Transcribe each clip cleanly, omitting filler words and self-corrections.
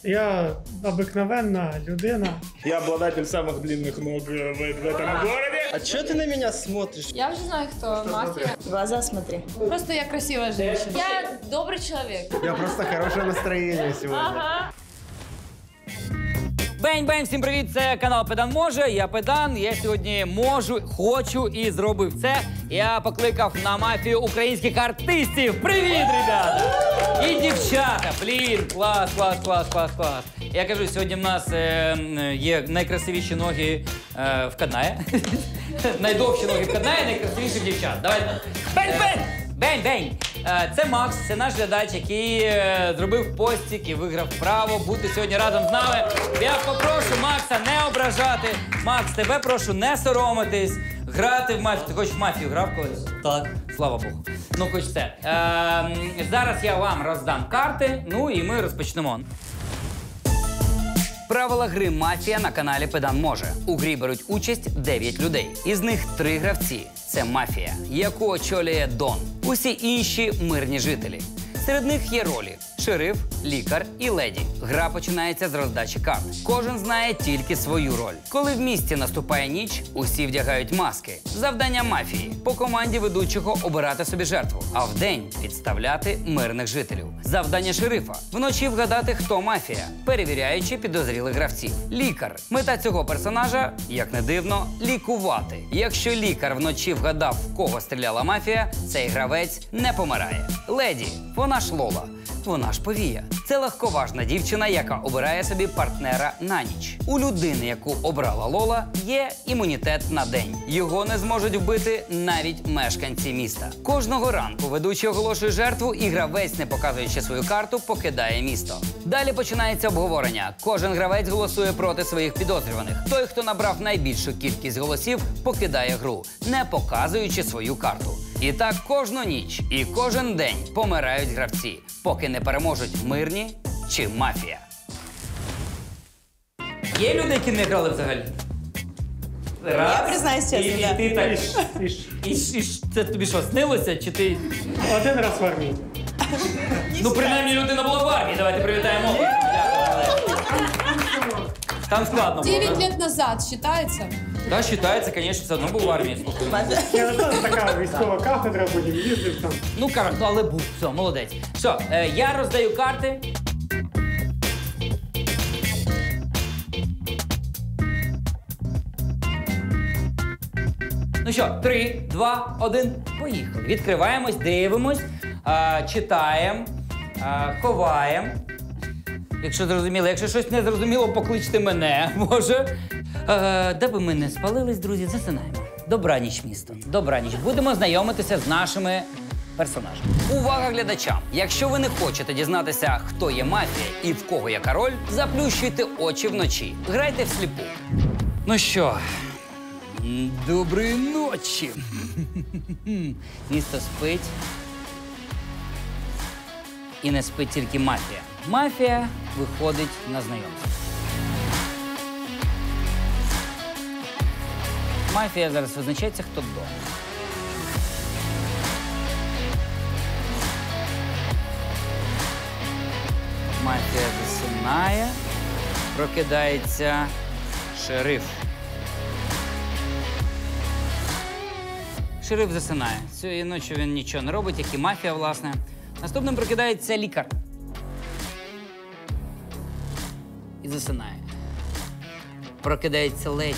Я обыкновенная людина. Я обладатель самых длинных ног в этом городе. А чё ты на меня смотришь? Я уже знаю, кто мафия. В глаза смотри. Просто я красивая женщина. Я добрый человек. Я просто хорошее настроение сегодня. Ага. Бень-бень, всім привіт, це канал Педан Може, я Педан, я сьогодні можу, хочу і зробив це. Я покликав на мафію українських артистів. Привіт, ребята! І дівчата, блін, клас. Я кажу, сьогодні в нас є найкрасивіші ноги в Каднаї. Найдовші ноги в Каднаї, найкрасивіші в дівчат. Давайте. Бень-бень! Бень-бень! Це Макс, це наш глядач, який зробив постік і виграв право бути сьогодні разом з нами. Я попрошу Макса не ображати. Макс, тебе прошу не соромитись, грати в мафію. Ти хочеш в мафію грав колись? Так. Слава Богу. Ну, хоч це. Зараз я вам роздам карти, ну і ми розпочнемо. Правила гри «Мафія» на каналі Педан Може. У грі беруть участь 9 людей. Із них 3 гравці. Це мафія, яку очолює Дон. Усі інші – мирні жителі. Серед них є ролі – шериф, лікар і леді. Гра починається з роздачі карт. Кожен знає тільки свою роль. Коли в місті наступає ніч, усі вдягають маски. Завдання мафії – по команді ведучого обирати собі жертву, а вдень – підставляти мирних жителів. Завдання шерифа – вночі вгадати, хто мафія, перевіряючи підозрілих гравців. Лікар – мета цього персонажа, як не дивно, лікувати. Якщо лікар вночі вгадав, в кого стріляла мафія, цей гравець не помирає. Леді – вона ж Лола. Вона ж повія. Це легковажна дівчина, яка обирає собі партнера на ніч. У людини, яку обрала Лола, є імунітет на день. Його не зможуть вбити навіть мешканці міста. Кожного ранку ведучий оголошує жертву і гравець, не показуючи свою карту, покидає місто. Далі починається обговорення. Кожен гравець голосує проти своїх підозрюваних. Той, хто набрав найбільшу кількість голосів, покидає гру, не показуючи свою карту. І так кожну ніч і кожен день помирають гравці, поки не переможуть мирні чи мафія. Є люди, які не грали взагалі? Раз. Я признаюсь чесно, І да. ти так... Іш. Це тобі що, снилося, чи ти... Один раз в армії. Ну, принаймні, людина була в армії. Давайте привітаємо. Там складно було. 9 лет назад считается? Так, вважається, звісно, все одно був в армії. Я не знаю, така військова кафедра, будемо їздити там. Ну, але був. Все, молодець. Все, я роздаю карти. Ну що, 3, 2, 1, поїхали. Відкриваємось, дивимось, читаємо, ховаємо. Якщо зрозуміло, якщо щось не зрозуміло, покличте мене, може. Де би ми не спалились, друзі, засинаємо. Добраніч, місто. Добраніч. Будемо знайомитися з нашими персонажами. Увага глядачам! Якщо ви не хочете дізнатися, хто є мафія і в кого яка роль, заплющуйте очі вночі. Грайте всліпу. Ну що, доброї ночі. Місто спить. І не спить тільки мафія. Мафія виходить на знайомство. Мафія зараз визначається, хто вдома. Мафія засинає. Прокидається шериф. Шериф засинає. Цієї ночі він нічого не робить, як і мафія, власне. Наступним прокидається лікар. І засинає. Прокидається леді.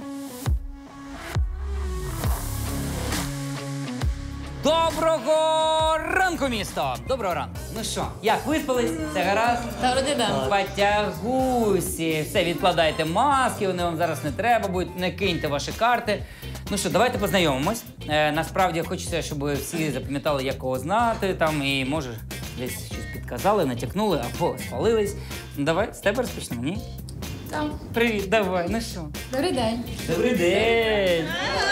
Доброго ранку, місто! Доброго ранку. Ну що, як, виспались? Все гаразд? Добрий день. Потягусі. Все, відкладайте маски, вони вам зараз не треба будуть, не киньте ваші карти. Ну що, давайте познайомимось. Насправді, хочеться, щоб всі запам'ятали, як кого знати, там, і, може, десь щось підказали, натякнули, або спалились. Ну, давай, з тебе розпочнемо, ні? Там. Привіт, давай, ну що? Добрий день. Добрий день!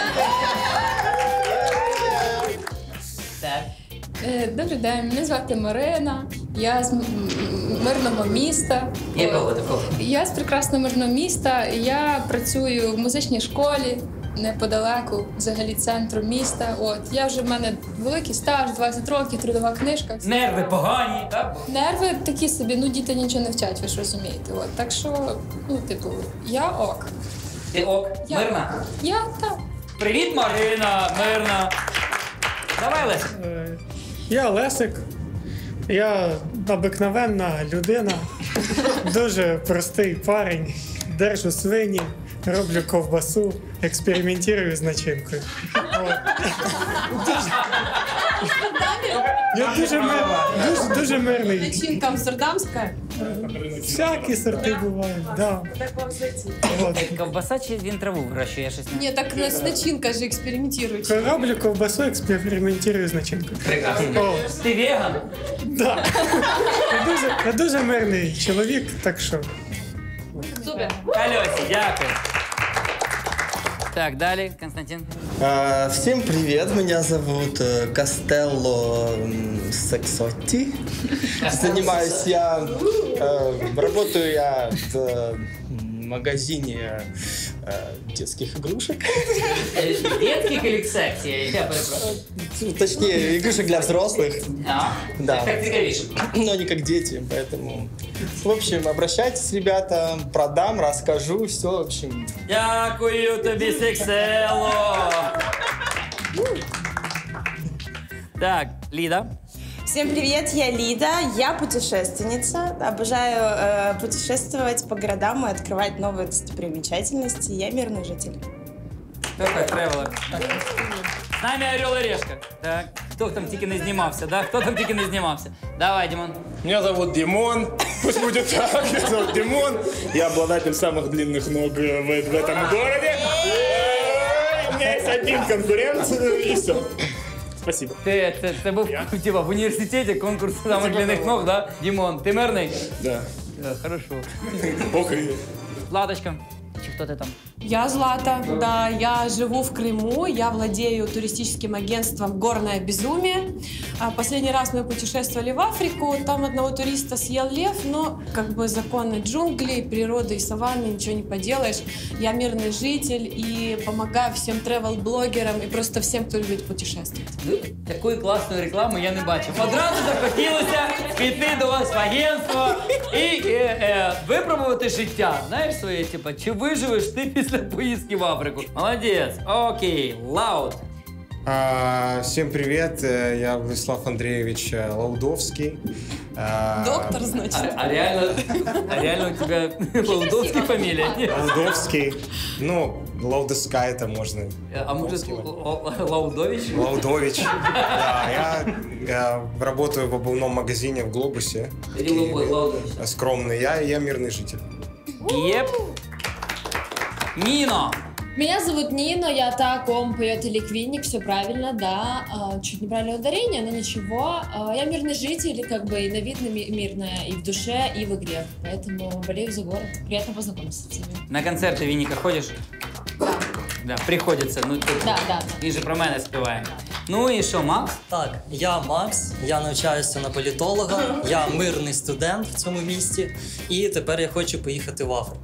Так. Добрий день, мене звати Марина, я з мирного міста. Якого такого? Я з прекрасного мирного міста, я працюю в музичній школі. неподалеку, взагалі центру міста. От я вже в мене великий стаж, 20 років, трудова книжка. Нерви погані, так? Нерви такі собі, ну діти нічого не вчать, ви ж розумієте. От так що, ну типу, я ок. Ти ок, Я- мирна? Я так. Привіт, Марина, мирна. Давай, Лесик. Я Лесик. Я обикновенна людина. Дуже простий парень. Держу свині, роблю ковбасу, експериментую з начинкою. От. Я дуже мирний. Начинка амстердамская? Всякі сорти бувають, да. Так вам зайти. От. Ковбаса чи він траву вирощує? Я щось не... Нет, так с начинкой же экспериментируете. Роблю ковбасу, експериментую з начинкою. Прекрасно. О, Ти веган? да. Я дуже мирний чоловік, так що. Супер. Альосі, дякую. Так, далі, Константин. Всем привет, меня зовут Костелло Сексотти. Занимаюсь я, работаю я в магазине детских игрушек. Детських или секцій? Я перепрошую. Точнее, игрушек для взрослых. А, Да. так цікавіше. Но не как дети, поэтому... В общем, обращайтесь, ребята, продам, расскажу, все, в общем... Дякую тобі, Сексело. Так, Ліда. Всем привет, я Лида, я путешественница, обожаю путешествовать по городам и открывать новые достопримечательности, я мирный житель. Perfect Traveler. З нами Орел і Решка. Так, хто там тільки не знімався, да? Хто там тільки не знімався? Давай, Димон. Меня зовут Димон. Пусть будет так. Меня зовут Димон. Я обладатель самых длинных ног в этом городе. У меня есть один конкурент, и все. Спасибо. Це був типа, в університеті конкурс самих длинних ног, да? Димон, ти мирний? Да. Хорошо. Окей. Владочка, чи хто ти там? Я Злата, да, я живу в Крыму, я владею туристическим агентством «Горное безумие». Последний раз мы путешествовали в Африку, там одного туриста съел лев, но как бы законы джунглей, природы и саванны, ничего не поделаешь. Я мирный житель и помогаю всем тревел-блогерам и просто всем, кто любит путешествовать. Такої класної реклами я не бачив. Одразу захотілося піти до вас в агентство і випробувати життя. Знаєш своє, типа, чи виживеш ти після поїздки в Африку? Молодець. Окей, Лаут. Всем привет, я Владислав Андреевич Лаудовский. Доктор, значит. А реально у тебя Лаудовский фамилия? Нет? Лаудовский, ну, Лаудовская это можно. А может Лаудович? Лаудович. Да, я работаю в обувном магазине в Глобусе. Лаудович. Скромный, я мирный житель. Еп. Нино. Меня зовут Нина, я так, он поет Ликвинник, все правильно, да. Чуть неправильное ударение, но ничего. Я мирный житель, как бы и на вид мирная, и в душе, и в игре. Поэтому болею за город. Приятно познакомиться с всеми. На концерти Вінніка ходиш? Да, приходиться. Ну, Да. Він же про мене співає. Ну і що, Макс? Так, я Макс, я навчаюся на політолога, я мирний студент в цьому місті, і тепер я хочу поїхати в Африку.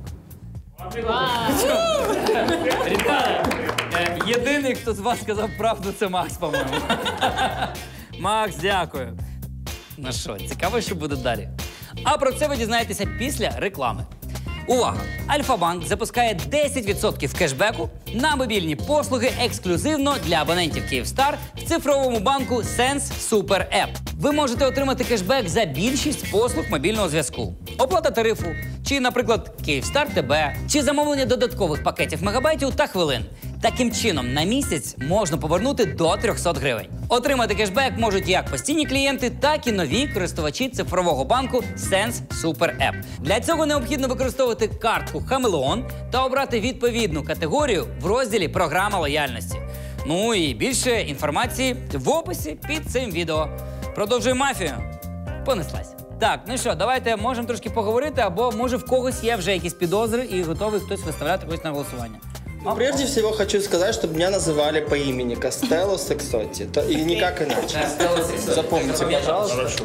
Ребята, єдиний, хто з вас сказав правду, це Макс, по-моєму. Макс, дякую. Ну що, цікаво, що буде далі. А про це ви дізнаєтеся після реклами. Увага! Альфа-банк запускає 10% кешбеку на мобільні послуги ексклюзивно для абонентів Київстар в цифровому банку Sense Super App. Ви можете отримати кешбек за більшість послуг мобільного зв'язку. Оплата тарифу, чи, наприклад, Київстар ТБ, чи замовлення додаткових пакетів мегабайтів та хвилин. Таким чином, на місяць можна повернути до 300 гривень. Отримати кешбек можуть як постійні клієнти, так і нові користувачі цифрового банку Sense Super App. Для цього необхідно використовувати картку Хамелеон та обрати відповідну категорію в розділі «Програма лояльності». Ну і більше інформації в описі під цим відео. Продовжуємо мафію. Понеслась. Так, ну що, давайте можемо трошки поговорити, або може в когось є вже якісь підозри і готовий хтось виставляти когось на голосування. Прежде всего хочу сказать, чтобы меня называли по имени Костелло Сексоти. И никак иначе. Запомните, пожалуйста. Хорошо.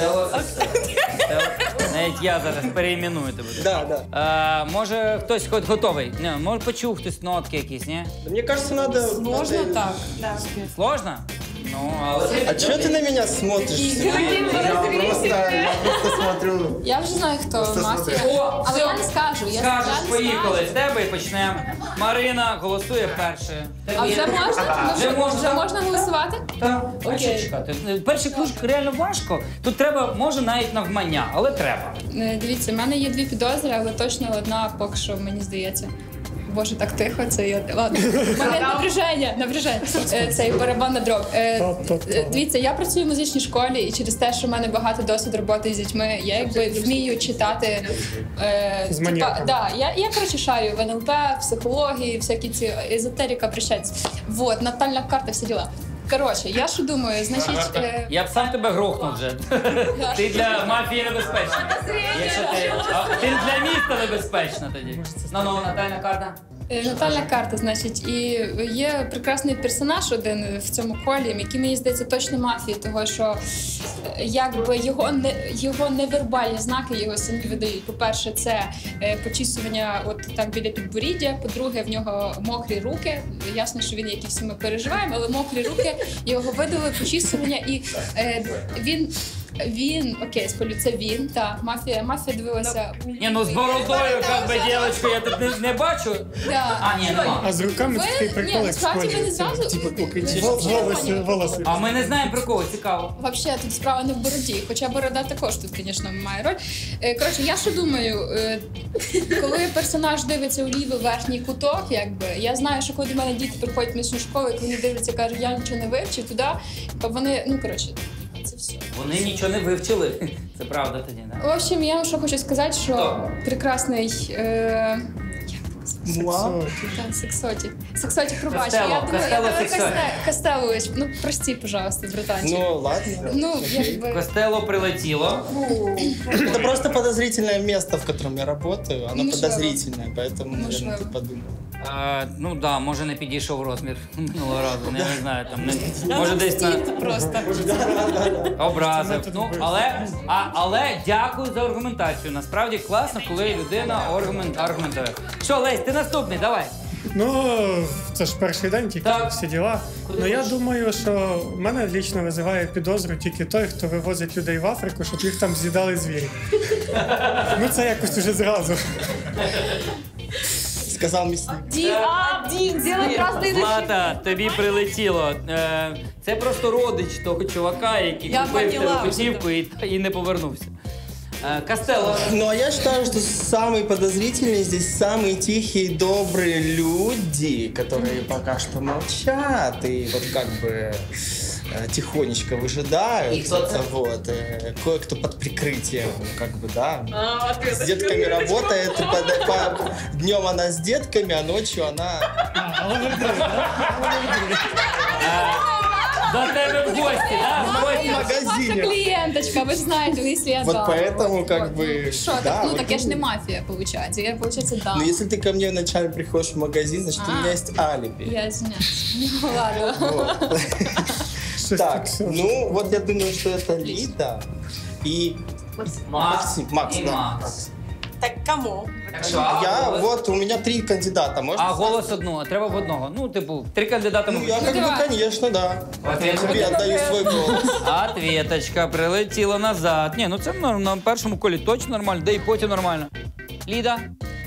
Навіть я зараз переіменую тебе. Да. Може хтось готовий? Не, може почув хтось нотки якісь, ні? Мне кажется, надо... Можно так? Да. Сложно? Ну, але... А чего ты на меня смотришь? Сергей? Я просто смотрю. Я вже знаю, хто мафія. О, Але я не скажу. Я Скажеш, не поїхали з тебе і почнемо. Марина голосує перше. А вже можна? Вже можна. Вже можна голосувати? Так, а що чекати? Перший кружок реально важко. Тут треба, може, навіть навмання, але треба. Дивіться, в мене є 2 підозри, але точно одна поки що, мені здається. Боже, так тихо, це я. Ладно. У мене напряження. Цей барабан на дроб. Дивіться, я працюю в музичній школі, і через те, що в мене багато досвіду роботи з дітьми, я якби вмію читати. З маньяками. Я коротше шарю в НЛП, психології, всякі ці езотерика, прощаться. Вот, натальна карта, всі діла. Коротше, я що думаю, значить... Я б сам тебе грохнув вже. Ти для мафії небезпечна. Якщо ти для міста небезпечна тоді. Ну, натальна карта. Натальна карта, значить, і є прекрасний персонаж один в цьому колі, який, мені здається, точно мафії, того що якби його невербальні знаки його самі видають. По-перше, це почісування от там біля підборіддя, по-друге, в нього мокрі руки. Ясно, що він якісь ми переживаємо, але мокрі руки його видали, почісування, і він, окей, спалю, це він, так, мафія дивилася. Ні, ну з бородою, як би, дівчинку, я тут не бачу. Да. А, ні, нема. А з руками такий прикол, як в насправді ви не зразу... Волоси. А ми не знаємо про кого, цікаво. Взагалі, тут справа не в бороді, хоча борода також тут, звісно, має роль. Коротше, я що думаю, коли персонаж дивиться у лівий верхній куток, якби, я знаю, що коли до мене діти приходять в місну школу, і коли вони дивляться, кажуть, я нічого не вивчив, туди, то вони, ну, коротше, це все. Вони нічого не вивчили. Це правда тоді, так? В общем, я вам що хочу сказати, що прекрасний... Сексоті. Сексоті, пробач. Костелович, ну прости, пожалуйста, братанчик. Ну, ладно. Ну, якби... Костело прилетіло. Это просто подозрительное место, в котором я работаю. Оно Можливо. подозрительное, поэтому, наверное, Можливо. ты подумал. Ну да, може не підійшов розмір минулого разу, я не знаю, там не може десь на Просто. образив. Ну, але дякую за аргументацію. Насправді класно, коли людина аргументує. Що, Лесь, ти наступний, давай. Ну, це ж перший день, тільки Так. всі діла. Ну я думаю, що в мене лічно визиває підозру тільки той, хто вивозить людей в Африку, щоб їх там з'їдали звірі. Ну це якось уже зразу. Сказал мясник. Злата, тобі прилетіло. Це просто родич того чувака, який Я купив поняла тебе путівку і не повернувся. Костело. Ну, а я считаю, что самые подозрительные здесь самые тихие, добрые люди, которые пока что молчат и вот как бы тихонечко выжидают. И кто это? Вот. Кое-кто под прикрытием, как бы, да. С детками работает. Днем она с детками, а ночью она... До тебе в гості, так? В Ваша магазине. клієнточка, ви ж знаєте, якщо я Вот зала. поэтому как бы... Що, да, так, ну вот так я ж не именно. мафія, виходить. Я, виходить, да. Ну, если ты ко мне вначале приходишь в магазин, значит, у меня есть алиби. Я извиняюсь. Ну, ладно. Вот. Щось Так, все. ну вот я думаю, что это Лида и Максим. Макс, І да. Макс. Так кому? Так що, Я голос? вот, у меня 3 кандидата, можно? А голос одного, треба в одного. Ну, типу, 3 кандидата Ну, ми я как бы, давай. конечно, да. Ответочка. Тебе отдаю свой голос. Ответочка прилетіла назад. Ні, ну це на першому колі точно нормально, да і потім нормально. Ліда?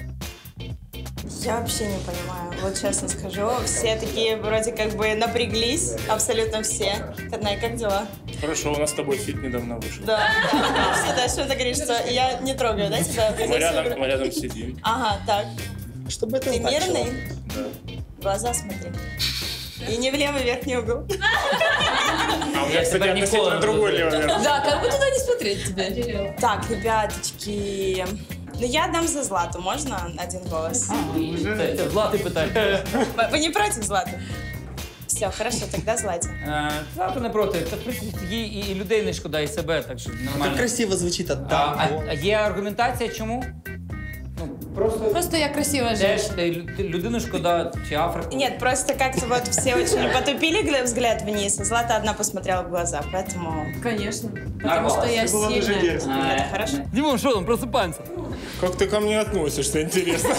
Я вообще не понимаю, вот честно скажу. Все такие вроде как бы напряглись, абсолютно все. Катнай, как дела? Хорошо, у нас с тобой фит недавно вышел. Да. Всегда что ты говоришь, что я не трогаю, да, тебя? Мы рядом сидим. Ага, так. Чтобы это Ты значило. мирный? Да. В глаза смотри. И не в левый верхний угол. А у меня, кстати, относительно другой левый верх. Да, как бы туда не смотреть тебе. Так, ребяточки. Ну, я дам за Злату, можно один голос? Це Злати питає. Вы не против Златы? Все, хорошо, тогда Злате. Злата не проти. Та, в принципі, їй і людей не шкода, і себе, так що Как нормально. красиво звучит, отдам голос. А є аргументація чому? Ну, Просто я красивая женщина. Ти людину шкода чи Африку? Нет, просто как-то вот все очень потупили взгляд вниз, а Злата одна посмотрела в глаза, поэтому... Конечно, потому что я сильная. Это хорошо. Димон, что там, просыпаемся? Как ты ко мне относишься, интересно?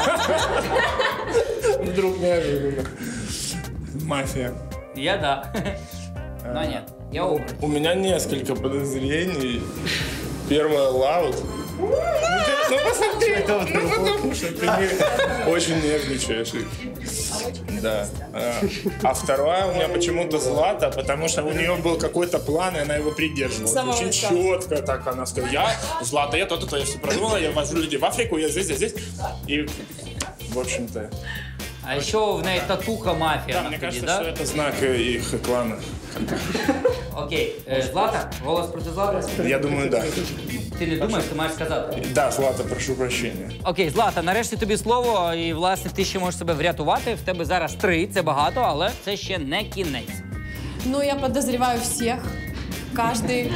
Вдруг неожиданно. Мафия. Я да. Но нет, я образ. У меня несколько подозрений. Первое — Лаут. Ну посмотри, ну потому что ты очень нервничаешь. Да. А вторая у меня почему-то Злата, потому что у нее был какой-то план, и она его придерживалась. Очень четко так она сказала: Злата, я то-то, я все продумала, я вожу людей в Африку, я здесь. И, в общем-то... А еще в ней татуха мафия. Да, мне кажется, что это знак их клана. Окей. Злата? Голос проти Злати? Я думаю, да. Ти не думаєш, ти маєш сказати? Да, Злата, прошу прощения. Окей, Злата, нарешті тобі слово, і, власне, ти ще можеш себе врятувати. В тебе зараз 3, це багато, але це ще не кінець. Ну, я подозреваю всех. Каждый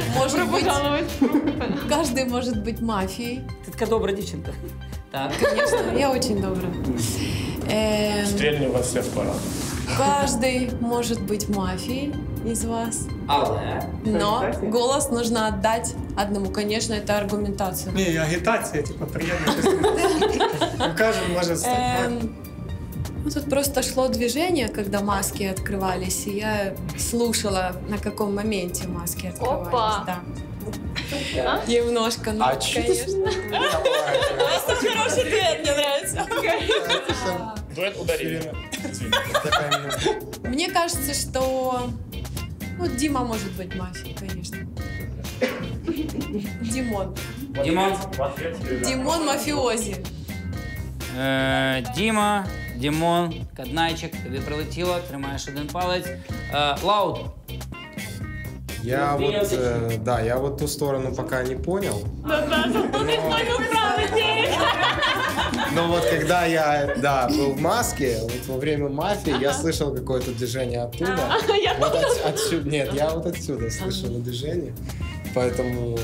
может быть мафией. Ти така добра дівчинка. Так. Конечно, я очень добрая. Стрельни вас всех пора. Каждый может быть мафией из вас. Але? Но голос нужно отдать одному. Конечно, это аргументация. Ні, агітація, типу, приєднуйтесь. Кожен може стати. Ну, тут просто шло движение, когда маски открывались, и я слушала, на каком моменте маски открывались. Опа! Да. Немножко, ну, конечно. Просто хороший дуэт, мне нравится. Дуэт ударили. Мне кажется, что ну, Дима может быть мафией, конечно. Димон. Димон мафиози. Діма, Дімон, Каднайчик, тобі прилетіло, тримаєш один палець. Лаут. Я вот ту сторону пока не понял. Но вот когда я, был в маске, вот во время мафии, я слышал какое-то движение оттуда. Вот отсюда, нет, я вот отсюда слышал движение, поэтому...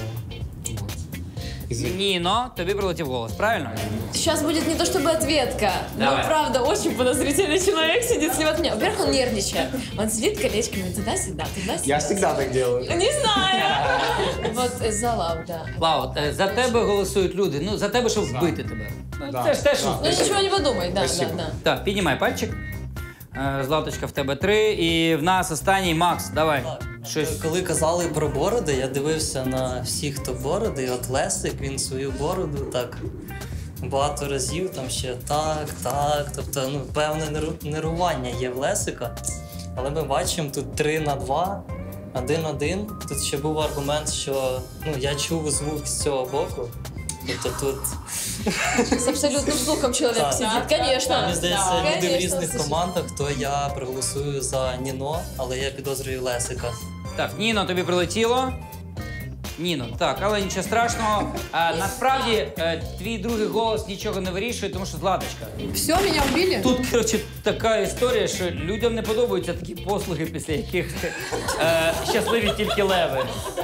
Ніно, тобі прилетів голос, правильно? Сейчас будет не то чтобы ответка, Давай. но правда очень подозрительный человек сидит слева от меня. Во-первых, он нервничает. Он сидит колечками туда-сюда, туда-сюда. Я всегда так делаю. Не знаю. Вот за Лауда. Лаут, за тебе голосують люди, ну за тебе, щоб вбити тебе. Да. Це ж теж. Ну ничего не подумай, да, Спасибо. да. Так, піднімай пальчик. Златочка, в тебе 3, і в нас останній Макс, давай. Щось. Коли казали про бороди, я дивився на всіх, хто бороди, і от Лесик, він свою бороду так багато разів, там ще так. Тобто, ну, певне нервування є в Лесика. Але ми бачимо тут 3-2, 1-1. Тут ще був аргумент, що ну, я чув звук з цього боку. Тобто тут... С абсолютным слухом человек Так. сидит, конечно. Мені здається, Да, люди в конечно, різних слушай. командах, то я проголосую за Ніно, але я підозрюю Лесика. Так, Ніно, тобі прилетіло. Ніно, так, але нічого страшного. Насправді, твій другий голос нічого не вирішує, тому що Златочка. Все, меня убили? Тут, коротше, така історія, що людям не подобаються такі послуги, після яких щасливі тільки леви.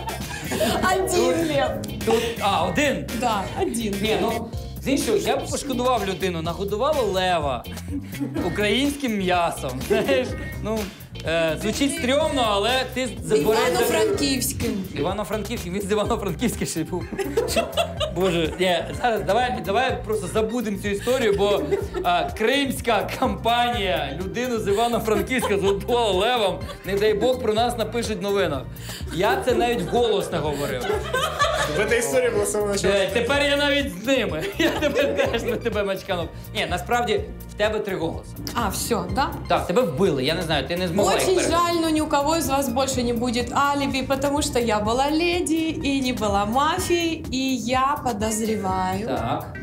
Один лев. Тут, один? Да, один. Ні, ну, з іншого, я б пошкодував людину, нагодувала лева українським м'ясом. Знаєш, ну, звучить стрьомно, але ти забереш... Івано-Франківським. Івано-Франківський, він з Івано-Франківська ще був. Боже, ні, зараз давай просто забудемо цю історію, бо кримська кампанія людину з Івано-Франківська згодувала левом. Не дай Бог про нас напишуть в новинах. Я це навіть вголос не говорив. В этой истории было самое начало. Тепер я навіть з ними. Я тепер теж на тебе мачканув. Ні, насправді в тебе 3 голоси. А, все, да? Так, тебе вбили, я не знаю, ти не змогла їх Очень передати. жаль, но ни у кого из вас больше не будет алиби, потому что я была леди и не была мафией, и я подозреваю, Так.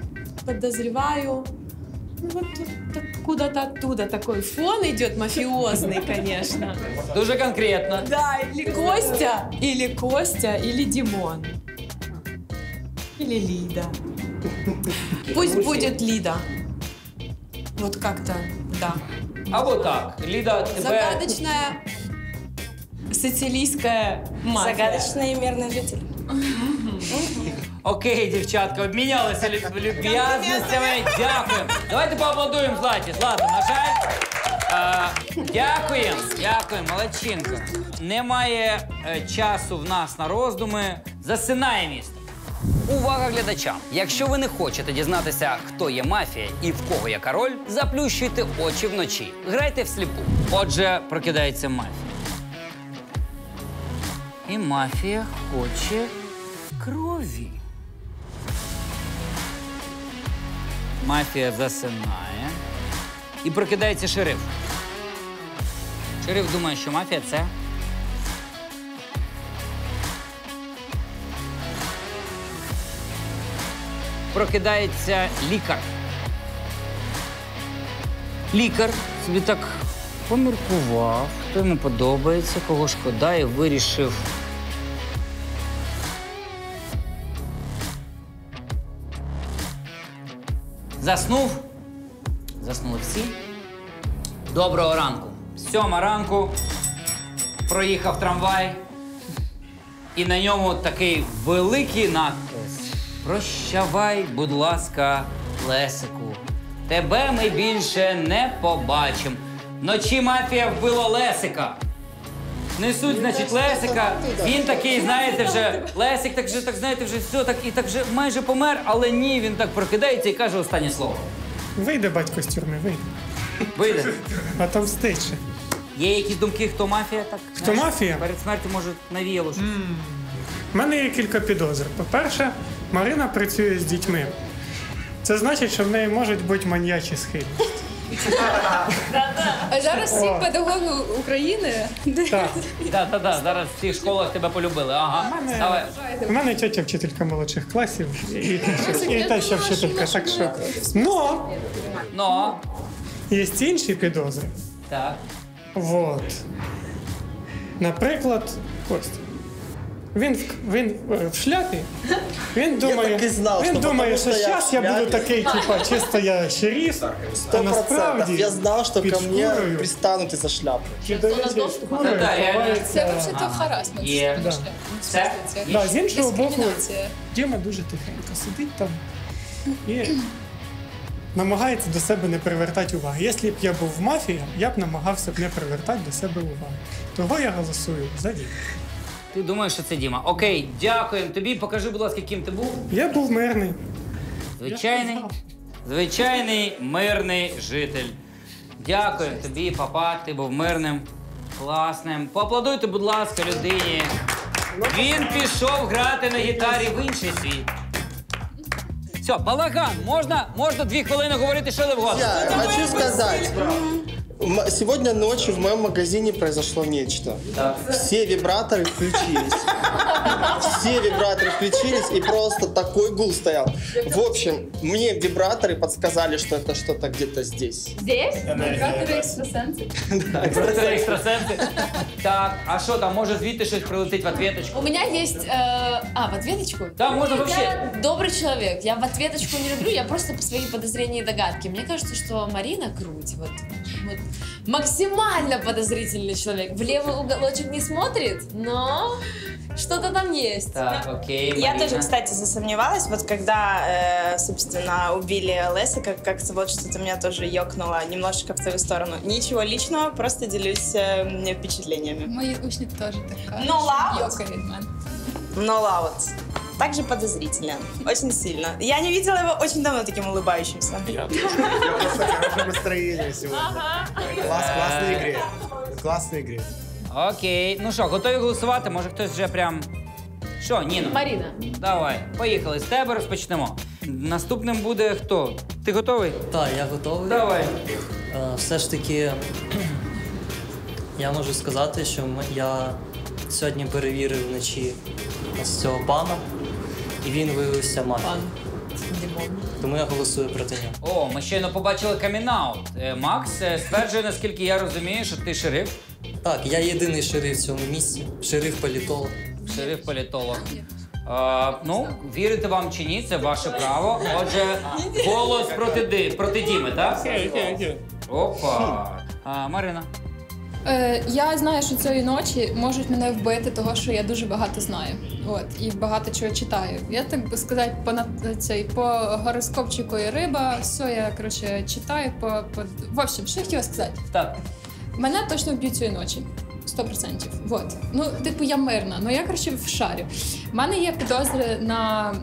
ну вот тут откуда-то оттуда такой фон идет мафиозный, конечно. Дуже конкретно. Да, или Костя, или Димон. Или Лида. Пусть будет Лида. Вот как-то, да. Або так, Ліда, тебе... Загадочная сицилийская мафия. Загадочный и мирный житель. Окей, дівчатка, обмінялися люб'язностями. Дякуємо. Давайте поаплодуємо Златі. Злата, на жаль. Дякуємо, молодчинка. Немає часу в нас на роздуми. Засинає місто. Увага глядачам! Якщо ви не хочете дізнатися, хто є мафія і в кого яка роль, заплющуйте очі вночі. Грайте всліпу. Отже, прокидається мафія. І мафія хоче крові. Мафія засинає. І прокидається шериф. Шериф думає, що мафія – це... Прокидається лікар. Лікар собі так поміркував, хто йому подобається, кого шкода, і вирішив... Заснув. Заснули всі. Доброго ранку. 7 ранку. Проїхав трамвай. І на ньому такий великий надпис. Прощавай, будь ласка, Лесику. Тебе ми більше не побачимо. Вночі мафія вбила Лесика. Несуть, значить, Лесика. Він такий, знаєте, вже... Лесик так знаєте, вже все, так вже майже помер, але ні, він так прокидається і каже останнє слово. Вийде батько з тюрми, вийде. Вийде. А там стиче. Є якісь думки, хто мафія? Так, Хто знаєш, мафія? Перед смертю, може, навіяло щось. У мене є кілька підозр. По-перше, Марина працює з дітьми. Це значить, що в неї можуть бути маньячі схильності. А зараз всі педагоги України. Так. Так, зараз в цих школах тебе полюбили. Ага, давай. У мене тетя вчителька молодших класів і та ще вчителька, так що. Но є інші підозри. Так. Вот. Наприклад, Костя. Він в шляпі. Він думає, так і знав, він що думає, потому що що я зараз в я буду шляпі. такий, типа, чисто я шериф, а 100%. насправді Я знал, что під ко мне шкурою пристанут из-за шляпы. під овечою шкурою Та, реально. ховається- Це взагалі харасмент. Є. Да. Це? Да, з іншого боку, Дискримінація. Діма дуже тихенько сидить там і намагається до себе не привертати уваги. Якщо б я був в мафії, я б намагався б не привертати до себе уваги. Того я голосую за Діму. Ти думаєш, що це Діма. Окей, дякуємо тобі. Покажи, будь ласка, ким ти був. Я був мирний. Звичайний мирний житель. Дякуємо тобі, папа, ти був мирним, класним. Поаплодуйте, будь ласка, людині. Він пішов грати на гітарі в інший світ. Все, балаган. Можна 2 хвилини говорити, що завгодно. Я хочу сказать, сегодня ночью в моем магазине произошло нечто. Все вибраторы включились. Все вибраторы включились, и просто такой гул стоял. В общем, мне вибраторы подсказали, что это что-то где-то здесь. Здесь? Вибратори екстрасенси. Це екстрасенси. Так, а що там, може звідти щось прилетить в ответочку? У меня есть... в ответочку? Да, можно вообще. Я добрый человек, я в ответочку не люблю, я просто по своим подозрениям и догадке. Мне кажется, что Марина Круть, вот максимально подозрительный человек. В левый уголочек не смотрит, но что-то там есть. Так, окей, Я Марина. тоже, кстати, засомневалась, вот когда, собственно, убили Лесика, как-то вот что-то меня тоже ёкнуло немножечко в твою сторону. Ничего личного, просто делюсь впечатлениями. Мої учні теж така. Ну, лаут. Йокає від мене. Но Лаут также подозрителен, очень сильно. Я не видела его очень давно таким улыбающимся. Я просто в хорошем настроении сегодня. Классной игре. Классной игре. Окей. Ну що, готові голосувати? Може хтось вже прям... Що, Ніно? Марина. Давай, поїхали. З тебе розпочнемо. Наступним буде хто? Ти готовий? Так, я готовий. Давай. Все ж таки, я можу сказати, що я сьогодні перевірив вночі ось цього пана, і він виявився мафією. Тому я голосую проти нього. О, ми щойно побачили камінаут. Макс стверджує, наскільки я розумію, що ти шериф. Так, я єдиний шериф в цьому місці. Шериф-політолог. Шериф-політолог. Ну, вірити вам чи ні, це ваше право. Отже, голос проти Діми, так? Опа. Марина. Я знаю, що цієї ночі можуть мене вбити, того що я дуже багато знаю. От, і багато чого читаю. Я, так би сказати, по гороскопчику і риба, все, я, коротше, читаю В общем, що я хотіла сказати? Так. Мене точно вб'ють цієї ночі. 100%. Вот. Ну, типу, я мирна, ну я, коротше, в шарі. У мене є підозри на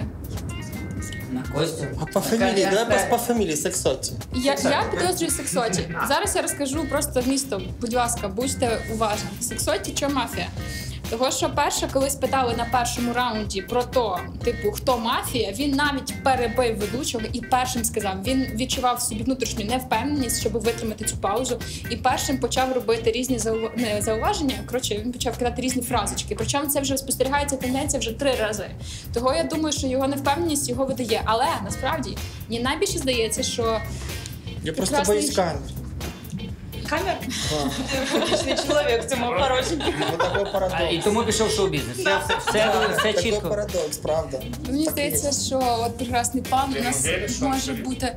Костю. А по фамилии, давай по фамилии Сексоти. Я підозрюю Сексоті. Зараз я розкажу просто вмісто. Будь ласка, будьте уважні. Сексоті, що мафія? Того, що перше, колись питали на першому раунді про то, типу, хто мафія, він навіть перебив ведучого і першим сказав. Він відчував в собі внутрішню невпевненість, щоб витримати цю паузу, і першим почав робити різні зауваження. Коротше, він почав кидати різні фразочки. Причому це вже спостерігається тенденція вже 3 рази. Того я думаю, що його невпевненість його видає. Але насправді мені найбільше здається, що я просто боюсь камер. Камер? Публічний чоловік в цьому хорошенький. Вот такой парадокс. І тому пішов в шоу-бізнес. Все чітко. Такой парадокс, правда. Мені здається, що от прекрасний пан у нас може бути.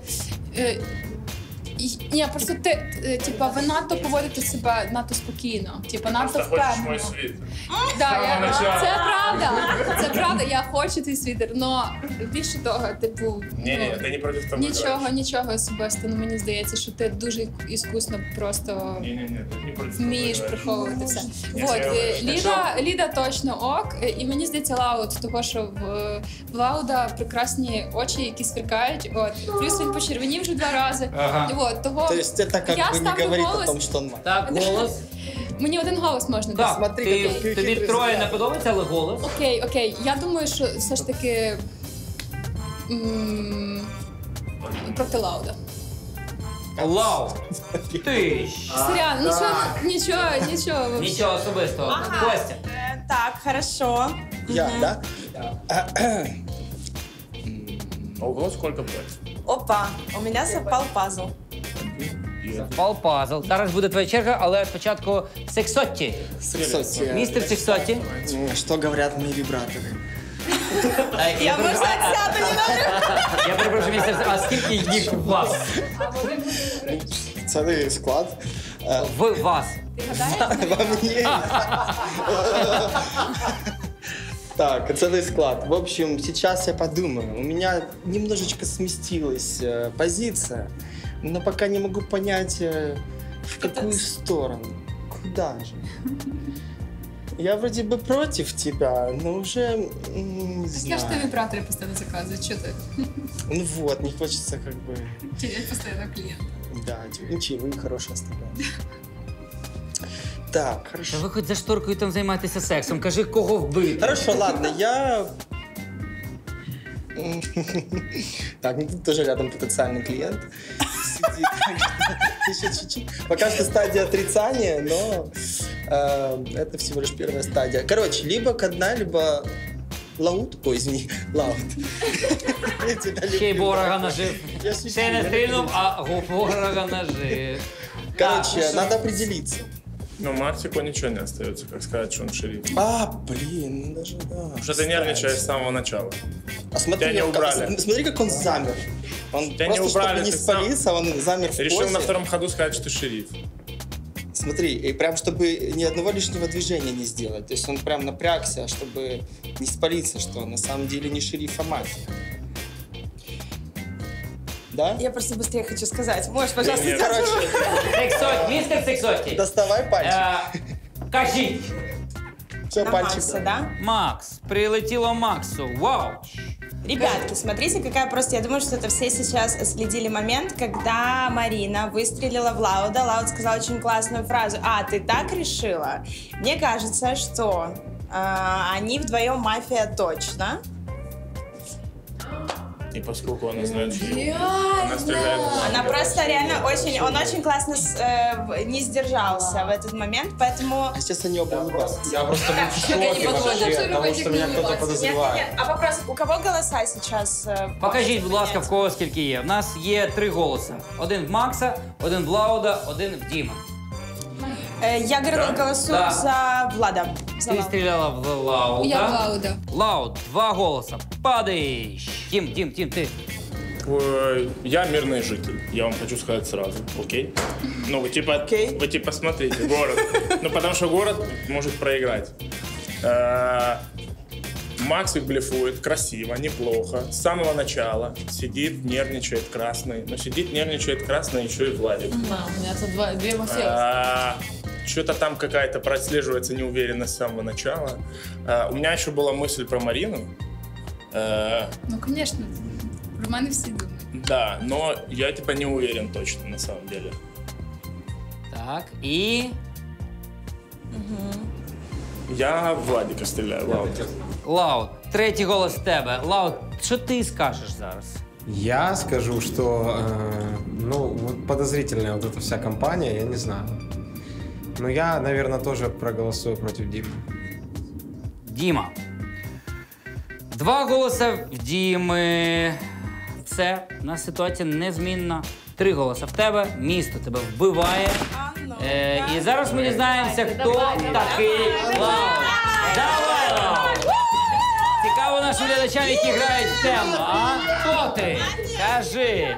Ні, просто типа, ви надто поводите себе надто спокійно, типа надто впевнено. Це правда, я хочу твій світер, но більше того, типу, Ні, ти не проти того. нічого особисто, ну мені здається, що ти дуже іскусно просто вмієш приховувати все. Вот, Ліда точно ок, і мені здається Лауд, того, що в Лауда прекрасні очі, які сверкають, от, плюс він почервонів вже 2 рази. Вот, того, то есть это как бы не говорит о том, что он мать. Так, голос. Мені 1 голос можна дати. Так, Смотри, тобі 3 не подобається, але голос. Окей. Я думаю, що все ж таки проти Лауда. Лауд. Ти. Сорян, нічого. Нічого особистого. Костя. Так, хорошо. Я, да? Ого, сколько платит? Опа, у меня совпал пазл. Запал пазл. Зараз буде твоя черга, але спочатку Сексоті. Сексоти. Містер Сексоті. Что говорят мои вибраторы? Я просто отсяду немного. Я перепрошую, містер, а скільки їх у вас? Целый склад. В вас. Во мне. Так, целый склад. В общем, сейчас я подумаю. У меня немножечко сместилась позиция, но пока не могу понять, в какую сторону. Куда же? Я вроде бы против тебя, но уже не знаю. Я ж ти вибратори постійно заказую, що ти? Ну вот, не хочется как бы... Терять постійно клієнта. Да, ничего, хорошо оставляю. Так, хорошо. Та ви хоч за шторкою там займаєтеся сексом, кажи, кого вбити. Хорошо, ладно, я... Так, ну тут тоже рядом потенциальный клиент сидит. Еще чуть-чуть. Пока что стадия отрицания, но это всего лишь первая стадия. Короче, либо Кадна, либо Лауд. Ой, извини, Лауд. Ще й ворога нажив. Ще не стрільнув, а ворога нажив. Короче, надо определиться. Но Мартику ничего не остается, как сказать, что он шериф. А, блин, ну даже да. Потому что ты нервничаешь с самого начала. А смотри, Тебя не убрали. Смотри, как он замер. Он Тебя просто, не убрали, чтобы не ты спалиться, он замер в Решил позе. на втором ходу сказать, что ты шериф. Смотри, и прям чтобы ни одного лишнего движения не сделать. То есть он прям напрягся, чтобы не спалиться, что он на самом деле не шериф, а мафия. Да? Я просто быстрее хочу сказать. Можешь, пожалуйста, Нет, сделать? Короче, Сексоті, містер Сексоті. доставай пальчик. Кажіть. Все, На пальчик. Макса, да? Макс, прилетіло Максу. Вау. Ребятки, смотрите, какая просто... Я думаю, что это все сейчас следили момент, когда Марина выстрелила в Лауда. Лауд сказал очень классную фразу. А, ты так решила? Мне кажется, что они вдвоем мафия точно. И поскольку она знает, что она стреляет в Она Мартика. просто реально очень... Он очень классно не сдержался в этот момент, поэтому... А сейчас они оба улыбаются. Я просто был в я не шоке подумала, вообще что от того, Романтик что меня не кто-то улыбается. подозревает. Нет, а вопрос, у кого голоса сейчас? Покажіть, будь ласка, в кого скільки є. В нас є 3 голоси. Один в Макса, один в Лауда, один в Діма. Я голосую Да. за Влада. За Ти Влада. стріляла в Лауда. Я в Лауда. Лауд, 2 голоса. Падаєш. Дім, ти. я мирный житель, я вам хочу сказать сразу, окей? Ну, вы типа смотрите, город. Ну, потому что город может проиграть. Максик блефует красиво, неплохо. С самого начала сидит, нервничает красный. Но сидит, нервничает красный еще и Владик. Да, у меня тут две мафиозы. Что-то там какая-то прослеживается неуверенность с самого начала. У меня еще была мысль про Марину. Ну, конечно, про мене всі думають. Да, но я типа не уверен точно на самом деле. Так, і... Я в Владика стреляю, Лауд. Лауд, третій голос в тебе. Лауд, що ти скажеш зараз? Я скажу, что, вот подозрительная вот эта вся компания, я не знаю. Но я, наверное, тоже проголосую против Димы. Діма. 2 голоси в Діми. Все, у нас ситуація незмінна. 3 голоси в тебе, місто тебе вбиває. І зараз ми дізнаємося, хто такий Лауд. Давай, Лауд! Цікаво нашим глядачам, які грають в темно. А хто ти? Кажи.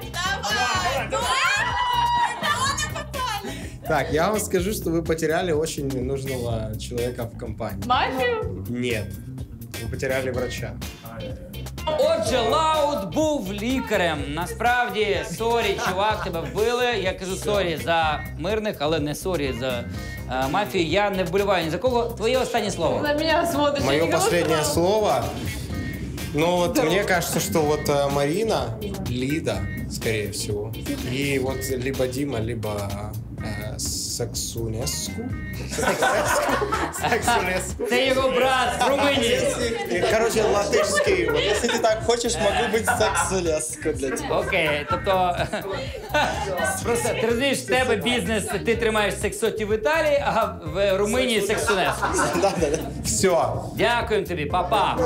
Так, я вам скажу, что вы потеряли очень нужного человека в компании. Мафію? Нет, вы потеряли врача. Отже, Лауд був лікарем. Насправді, сорі, чувак, тебе вбили. Я кажу сорі за мирних, але не сорі за мафію. Я не вболіваю ні за кого. Твоє останнє слово. На меня смотришь. Мое последнее слово. Ну вот мне кажется, что вот Марина, Лида, скорее всего. И вот либо Дима, либо Саксунеску. Це його брат з Румунії. Короче, латышский. Вот если ты так хочешь, могу быть сексулеску для тебя. Окей, тобто просто ти розумієш, в тебе бізнес, ти тримаєш сексоті в Італії, а в Румунії сексунес. Да. Все. Дякуємо тобі, папа.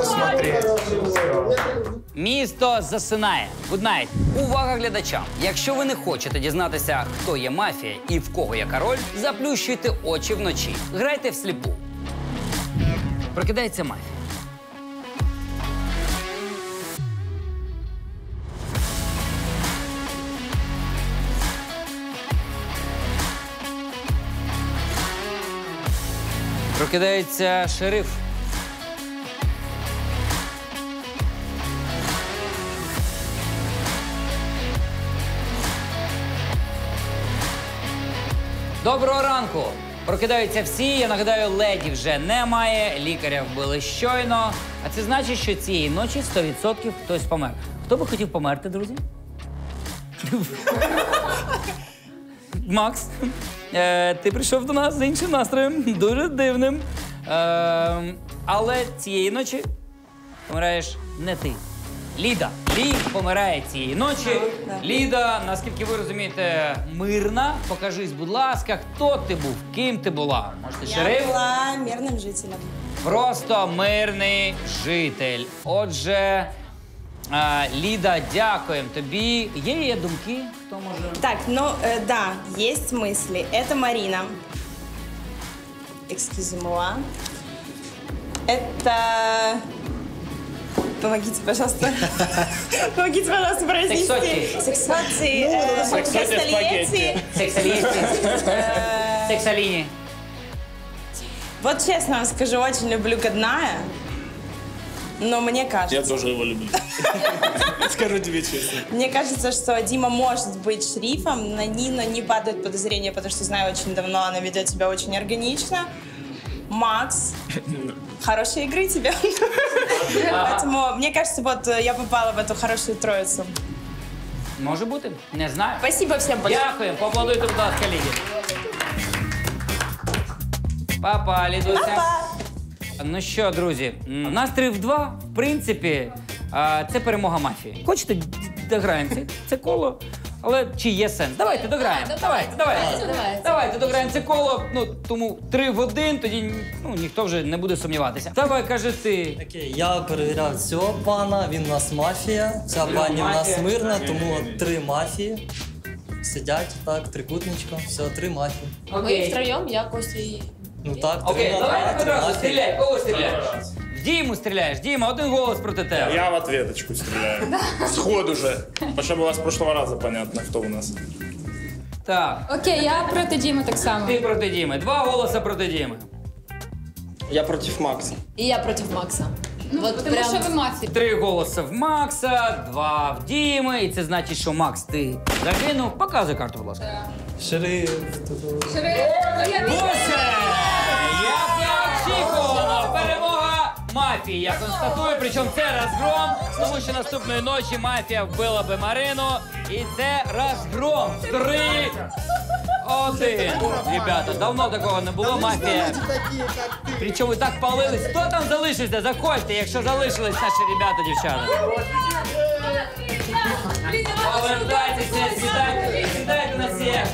Місто засинає. Good night. Увага глядачам! Якщо ви не хочете дізнатися, хто є мафія і в кого є король, заплющуйте очі вночі. Грайте всліпу. Прокидається мафія. Прокидається шериф. Доброго ранку! Прокидаються всі. Я нагадаю, леді вже немає, лікаря вбили щойно. А це значить, що цієї ночі 100% хтось помер. Хто би хотів померти, друзі? Макс, ти прийшов до нас з іншим настроєм, дуже дивним. Але цієї ночі помираєш не ти. Ліда. Лі помирає цієї ночі. Ліда, наскільки ви розумієте, мирна. Покажись, будь ласка, хто ти був, ким ти була? Може, шериф? Я була мирним жителем. Просто мирний житель. Отже, Ліда, дякуємо тобі. Є думки? Хто може? Так, да, есть мысли. Это Марина. Excuse-moi. Это... Помогите, пожалуйста. Помогите, пожалуйста, произнести. Сексоти. Кастельети. Сексаліні. Вот честно вам скажу, очень люблю Годная. Но мне кажется... Я тоже его люблю. Скажу тебе честно. Мне кажется, что Дима может быть шерифом. На Нину не падают подозрения, потому что знаю очень давно, она ведет себя очень органично. Макс, хорошей игры тебе. Поэтому, мне кажется, вот я попала в эту хорошую троицу. Може бути? Не знаю. Спасибо всем большое. Дякуємо. Поаплодуйте, будь ласка, Ліді. Папа, Лідуся. Ну що, друзі, у нас 3-2. В принципі, це перемога мафії. Хочете, дограємо це коло? Але чи є сенс? Давайте дограємо. Давайте дограємо це коло. Ну, тому 3-1, тоді ніхто вже не буде сумніватися. Давай, кажи ти. Окей, я перевіряв цього пана, він у нас мафія. Ця пані у нас мирна, тому 3 мафії. Сидять так, трикутничком, все, 3 мафії. Мы втроем, я, Костя и... Ну так, Окей, давай одразу стріляй. Кого стріляєш? В Діму стріляєш. Діма, 1 голос проти тебе. Я в ответочку стреляю. Сходу же. Чтобы было с прошлого раза понятно, кто у нас. Так, Окей, я проти Діми так само. ти проти Діми. 2 голоса проти Діми. Я против Макса. И я против Макса. Ну, Вот тому прям- що ви мафія. 3 голоси в Макса, 2 в Діми. І це значить, що Макс, ти загинув. Показуй карту, будь ласка. Шериф. Боже! Як неочікувано! Перемога мафії, я констатую, причому це розгром, тому що наступної ночі мафія вбила би Марину. І це розгром. 3-1. Ребята, давно такого не було, мафія. Причому ви так палились. Хто там залишився? Заходьте, якщо залишились наші ребята, дівчата. Повертайтеся, сідайте на всіх.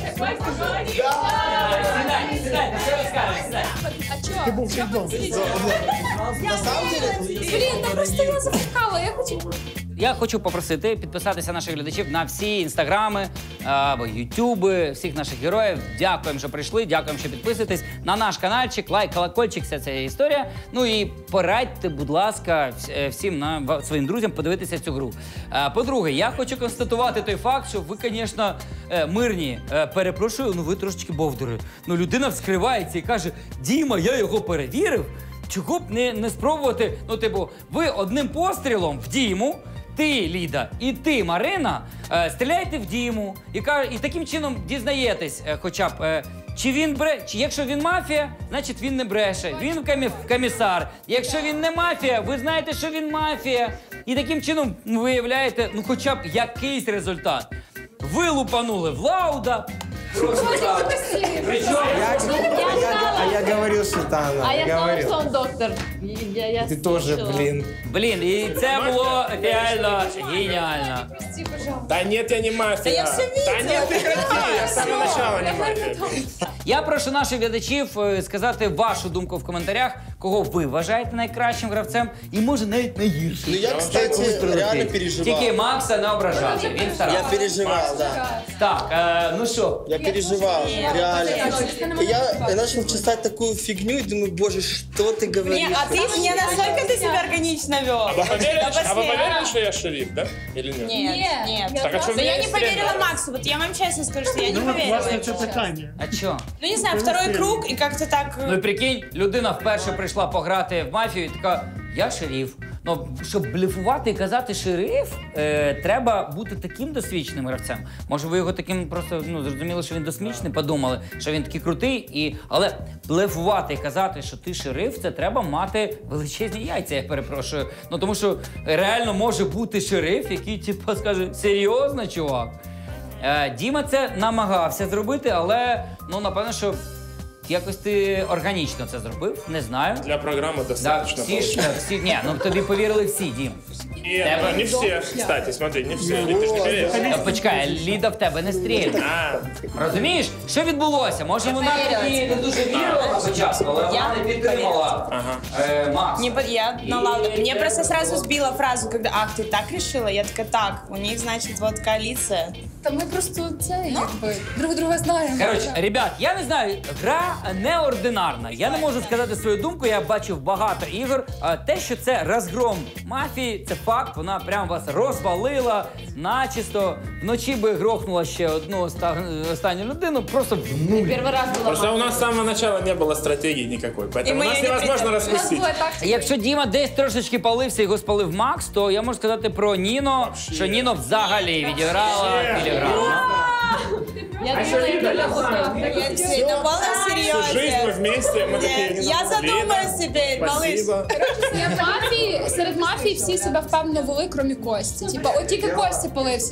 Сідайте, що ви скажете? Сідайте. Ти був чемпіон. На самом деле, Блін, та просто я зафікала, я хочу... Я хочу попросити підписатися наших глядачів на всі інстаграми або ютюби всіх наших героїв. Дякуємо, що прийшли, дякуємо, що підписуєтесь на наш каналчик, лайк, колокольчик, вся ця історія. Ну і порадьте, будь ласка, всім своїм друзям подивитися цю гру. По-друге, я хочу констатувати той факт, що ви, звісно, мирні. Перепрошую, ну ви трошечки бовдури. Ну людина вскривається і каже: Діма, я його перевірив. Чого б не спробувати? Ну, типу, ви одним пострілом в Діму, ти, Ліда, і ти, Марина, стріляєте в Діму і таким чином дізнаєтесь, хоча б, чи він чи якщо він мафія, значить він не бреше. Він комісар. Якщо він не мафія, ви знаєте, що він мафія. І таким чином виявляєте, ну, хоча б якийсь результат. Ви лупанули в Лауда. Причому... А я говорил, что это она. А я знала, говорил. что он доктор. Я Ты тоже, слышала. блин. Блін, і це було реально геніально. Да нет, я не мафия. Да я всё видела. Да нет, прекрати, я с самого начала не мафия. Я прошу наших глядачів сказати вашу думку в коментарях, кого ви вважаєте найкращим гравцем і може навіть найгіршим. ну я, кстати, реально переживал. Тільки Макса не ображати, він Я старався. переживал, да. Так, ну що, Я переживал, реально. И я начал читать такую фигню и думаю, боже, что ты говоришь? Не, а ты не настолько ты себя органично вел. А вы поверили, что я шериф, да? Или нет? Нет, нет. Так, а что Но меня я не не поверила стреляли? Максу, вот я вам честно скажу, что я не Ну, от, поверила. власне, це вообще. питання. а чо? Ну не знаю, второй круг и как-то так... Ну і прикинь, людина вперше прийшла пограти в мафію і така: я шериф. Ну, щоб блефувати і казати шериф, треба бути таким досвідченим гравцем. Може, ви його таким просто зрозуміли, що він досвідчений, подумали, що він такий крутий. Але блефувати і казати, що ти шериф, це треба мати величезні яйця, я перепрошую. Ну тому що реально може бути шериф, який типу скаже: серйозно, чувак. Діма це намагався зробити, але напевно, що якось ти органічно це зробив, не знаю. Для программы Да, достаточно. ні, тобі повірили всі, Дім. Нет, не все, кстати, смотри, не все. Ты ж не веришь. Почекай, Ліда в тебе не стріляє. Розумієш, що відбулося? Може, вона тобі не дуже вірила на початку, але вона не підтримала Макс. Я на лавду. Мне просто сразу сбила фразу, когда «Ах, ты так решила?» Я такая: так, у них, значит, вот коалиция. Та ми просто це, якби, друг друга знаємо. Коротше, ребят, я не знаю, гра неординарна. Я не можу сказати свою думку, я бачив багато ігор. Те, що це розгром мафії, це факт, вона прям вас розвалила начисто. Вночі би грохнула ще одну останню людину, просто в нуль. Первый раз была Просто у нас с самого начала не было стратегии никакой, И поэтому мы нас её не невозможно придумали. раскусить. Якщо Діма десь трошечки палився, його спалив Макс, то я можу сказати про Ніно, що Ніно взагалі відіграла філігранно. Я думала, я тебя На полном Всю жизнь мы серьезе. вместе, мы такие... Я задумаюсь теперь, малыш. Спасибо. Серед мафії всі себе впевнено вели, крім Кості. Типа, от тільки Костя полився.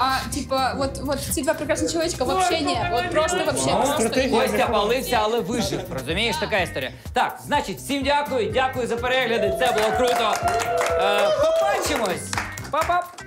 От ці два прекрасні чоловічка вообще ні. От просто вообще. Костя палився, але вижив. Розумієш, така історія. Так, значить, всім дякую за перегляди. Це було круто. Побачимось. Па-па.